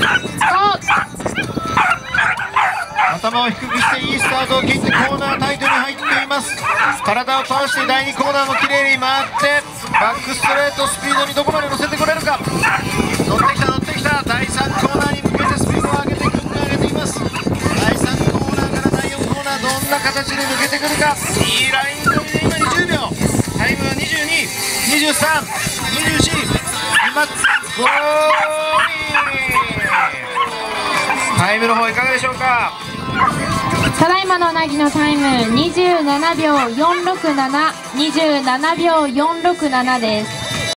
頭を低くしていいスタートを切ってコーナータイトに入っています。体を倒して第2コーナーも綺麗に回ってバックストレートスピードにどこまで乗せてこれるか。乗ってきた乗ってきた。第3コーナーに向けてスピードを上げていきます。第3コーナーから第4コーナーどんな形で抜けてくるか。いいライン取りで今20秒、タイムは22、23、24、今ゴール。タイムの方いかがでしょうか。 ただいまのなぎのタイム27秒467、27秒467です。